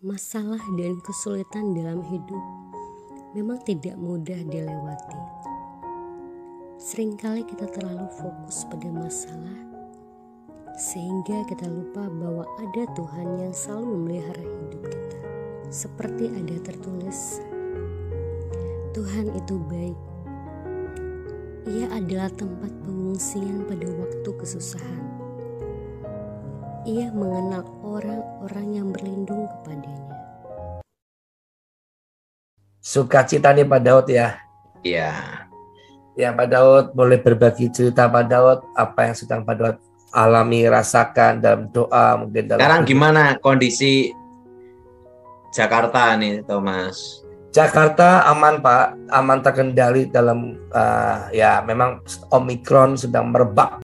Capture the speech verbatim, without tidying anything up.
Masalah dan kesulitan dalam hidup memang tidak mudah dilewati. Seringkali kita terlalu fokus pada masalah sehingga kita lupa bahwa ada Tuhan yang selalu memelihara hidup kita. Seperti ada tertulis, Tuhan itu baik. Ia adalah tempat pengungsian pada waktu kesusahan. Ia mengenal orang-orang yang berlindung kepadanya. Sukacita nih Pak Daud ya. Iya. Ya Pak Daud boleh berbagi cerita Pak Daud apa yang sedang Pak Daud alami, rasakan dalam doa mungkin dalam Sekarang hidup. gimana kondisi Jakarta nih Thomas? Jakarta aman Pak, aman terkendali dalam uh, ya memang Omikron sedang merebak